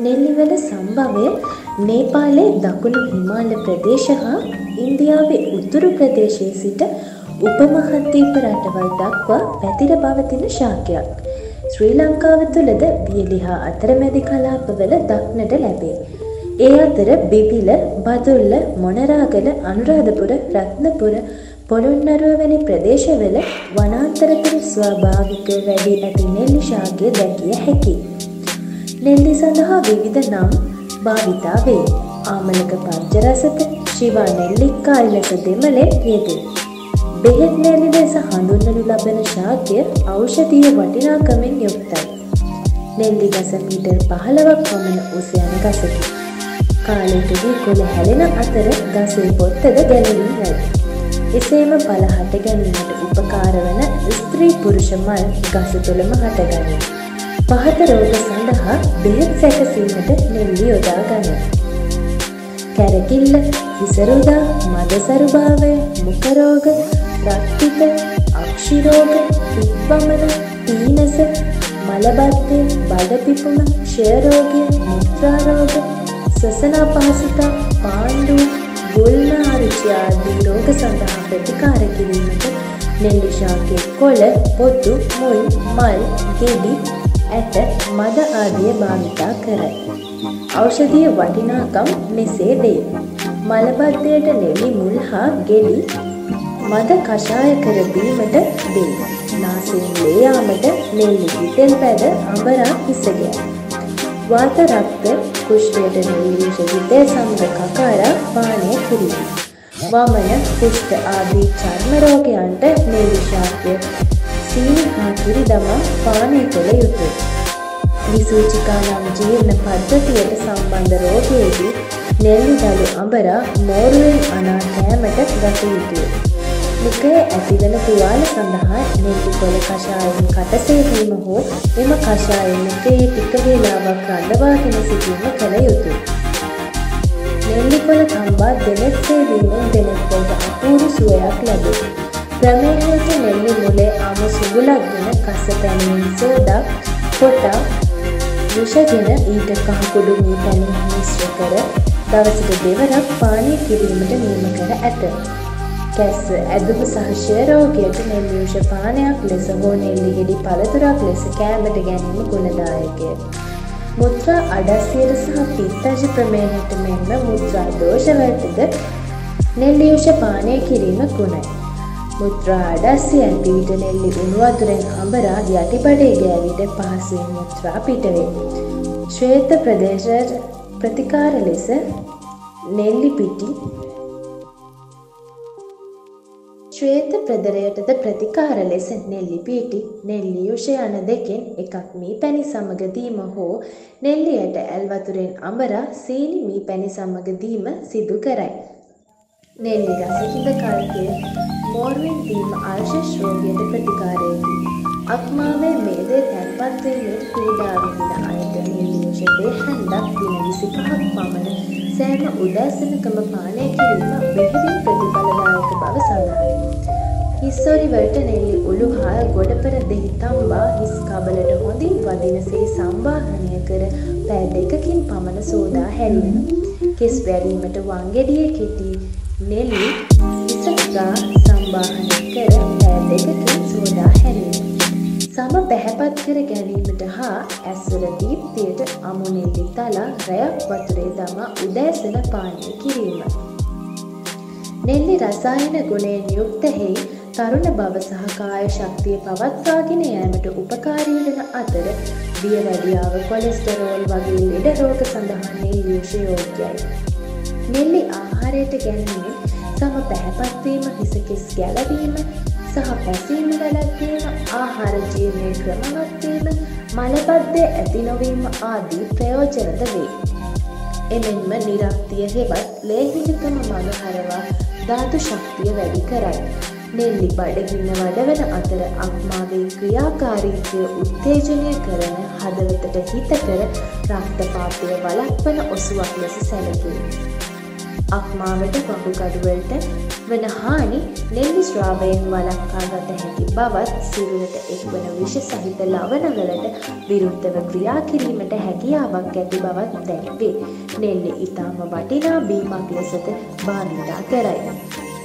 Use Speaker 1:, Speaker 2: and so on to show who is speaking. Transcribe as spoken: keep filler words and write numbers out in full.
Speaker 1: නෙල්ලිවල සම්භවය නේපාලයේ දකුණු හිමාල ප්‍රදේශ හා ඉන්දියාවේ උතුරු ප්‍රදේශයේ සිට උපමහද්වීප රටවල් දක්වා පැතිර පවතින ශාකයක්. ශ්‍රී ලංකාව තුළද වියලි හා අතරමැදි කලාපවල දක්නට ලැබේ. ඒ අතර බිබිල, බදුල්ල, මොනරාගල, අනුරාධපුර, රත්නපුර, පොළොන්නරුව වැනි ප්‍රදේශවල වනාන්තරතර ස්වාභාවික වැඩි ඇති නෙල්ලි ශාකය දැකිය හැකියි. නෙල්ලි සඳහා විවිධ නම් භාවිතා වේ. ආමලක පංචරසත, ශිවා නෙල්ලික්කායි ලෙස දෙමළෙන් යෙදේ. බෙහෙත් නෙල්ලි ලෙස හඳුන්වනු ලබන ශාකය ඖෂධීය වටිනාකමින් යුක්තයි. නෙල්ලි ගස මීටර් පහළොවක් පමණ උස යන ගසකි. කාලයකදී කොළ හැලෙන අතර ගසේ පොත්තද ගැලවී යයි. එසේම ඵල හට ගැනීමට උපකාර වන ස්ත්‍රී පුරුෂ මල් ගස තුළම හටගනී. පහත රෝග සඳහා බෙහෙත් සැකසීමට නෙල්ලි යොදා ගනී. කැරකිල්ල, හිසරුදා, මදසරුභාවය, මුඛ රෝග, රක්තිත, අක්ෂි රෝග, පිත්වමන, පීනස, මලබද්ධය, බඩ පිපුම, ක්ෂය රෝගය, මුත්‍රා රෝග, ශ්වසන අපහසුතා, පාණ්ඩු, ගුල්ම අරුචි ආදී රෝග සඳහා ප්‍රතිකාර කිරීමට නෙල්ලි ශාකයේ කොළ, පොතු, මුල්, මල්, ගෙඩි, ඇට, මද ආදිය භාවිතා කරයි. ඖෂධීය වටිනාකම් මෙසේ වේ. මලබද්ධයට නෙල්ලි මුල් හා ගෙඩි මද කෂාය කර බීමට වේ. නාසයෙන් ලේ යාමට නෙල්ලි පිටෙල් පැද අඹරා හිසගෑ. වාත රක්ත කුෂ්ඨයට නෙල්ලි විෂ සමග කකාරා පානය කිරීම. වමන, කුෂ්ඨ ආදී චර්ම රෝගයන්ට නෙල්ලි ශාකය සීනි හා කිරි දමා පානය කළ යුතුය. විසූචිකා නම් ජීර්ණ පද්ධතියට සම්බන්ධ රෝගයේදී නෙල්ලි දළු අඹරා මෝරුවෙන් අනා කෑමට ගත යුතුය. මුඛයේ ඇතිවන තුවාල සඳහා නෙල්ලි කොළ කෂායෙන් කට සේදීම හෝ එම කෂායෙන් මුඛයේ ටික වේලාවක් රඳවාගෙන සිටීම කළ යුතුය. නෙල්ලි කොළ තම්බා දෙනෙත් සේදීමෙන් දෙනෙත් වලට අපූර්ව සුවයක් ලැබේ. ප්‍රමේහයට නෙල්ලි මුලේ ආම සුබුලක්ගෙන කස පැණියෙන් සෝදා කොටා විෂගෙන ඊට කහ කුඩු මී පැණි මිශ්‍ර කර දවසට දෙවරක් පානය කිරීමට නියම කර ඇත. කැස්ස, ඇදුම සහ ක්ෂය රෝගයට නෙල්ලි විෂ පානයක් ලෙස හෝ නෙල්ලි ගෙඩි පළතුරක් ලෙස කෑමට ගැනීම ගුණදායකය. මුත්‍රා අඩස්සියට සහ පිත්තජ ප්‍රමේහයට මෙන්ම මුත්‍රා දෝෂවලටද නෙල්ලි විෂ පානය කිරීම ගුණයි. මුත්‍රා අඩස්සිය ඇති විට නෙල්ලි උණු වතුරෙන් අඹරා යටිබඩේ ගෑවිට පහසුවෙන් මුත්‍රා පිටවේ. ශ්වේත ප්‍රදේශයට ප්‍රතිකාර ලෙස නෙල්ලි පිටි ශ්වේත ප්‍රදරයටද ප්‍රතිකාර ලෙස නෙල්ලි පිටි, නෙල්ලි යුෂ යන දෙකෙන් එකක් මී පැණි සමග දීම හෝ නෙල්ලියට ඇල් වතුරෙන් අඹරා සීනි මී පැණි සමග දීම සිදු කරයි. නෙල්ලි ගස කිඳ කල්කය මෝරුවෙන් දීම ආල්ශස් රෝගයට ප්‍රතිකාරයකි. අක්මාවේ මේදේ තැන්පත් වීමට පීඩා විඳින අයට නෙල්ලි යුෂ දෙහඬක් දින විසිපහක් පමණ සෑම උදෑසනකම පානය කිරීම බෙහෙවින් ප්‍රතිඵලදායක බව සඳහයි. හිස්සොරි වලට නෙල්ලි උළු හා ගොඩපර දෙහි තම්බා හිස් කබලට හොඳින් වදිනසේ සම්බාහනය කර පැය දෙකකින් පමණ සෝදා හැරීම. කෙස් වැරීමට වංගෙඩිය කෙටි නෙල්ලි හිසගා සම්බාහනය කර පැය දෙකකින් සෝදා හැරීම. සම පැහැපත් කර ගැනීමට හා ඇස්වල දීප්තියට අමු නෙල්ලි තලා රැයක් වතුරේ දමා උදෑසන පානය කිරීම. නෙල්ලි රසායන ගුණයෙන් යුක්ත හේයි තරුණ බව සහ කාය ශක්තිය පවත්වාගෙන යෑමට උපකාරී වන අතර දියවැඩියාව, කොලෙස්ටරෝල් වගේ ලෙඩ රෝග සඳහා නෙල්ලි යුෂ යෝග්‍යයි. නෙල්ලි ආහාරයට ගැනීමෙන් සම පැහැපත් වීම, හිස කෙස් ගැලවීම සහ පැසීම වැළැක්වීම, ආහාර ජීර්ණය ක්‍රමවත් වීම, මලබද්ධය ඇති නොවීම ආදී ප්‍රයෝජනද වේ. එමෙන්ම නිරක්තිය හෙවත් ලේහිමිකම මඟ හරවා ධාතු ශක්තිය වැඩි කරයි. නෙල්ලි බඩගින්න වඩවන අතර අක්මාවේ ක්‍රියාකාරීත්වය උත්තේජනය කරන, හදවතට හිතකර රක්තපාතය වළක්වන ඔසුවක් ලෙස සැලකේ. අක්මාවට වකුගඩුවලට වන හානි නෙල්ලි ස්රාවයෙන් වළක්වාගත හැකි බවත් සිරුරට එක්වන විෂ සහිත ලවණවලට විරුද්ධව ක්‍රියා කිරීමට හැකියාවක් ඇති බවත් දැක්වේ. නෙල්ලි ඉතාම වටිනා බීමක් ලෙසද භාවිතා කරයි.